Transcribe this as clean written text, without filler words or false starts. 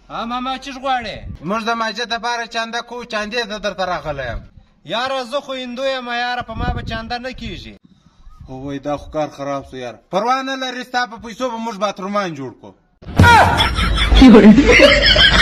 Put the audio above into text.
ماما چیش غواړې؟ موږ د ماجد دپاره چانده کوو، چاندې ته درته راغلی یم. یاره زه خو هندو یم یاره، په ما به چانده نه کېږي. وای دا خو کار خراب سو یاره. پروا نه لري، ستا په پیسو به موږ باترومان جوړ کړو.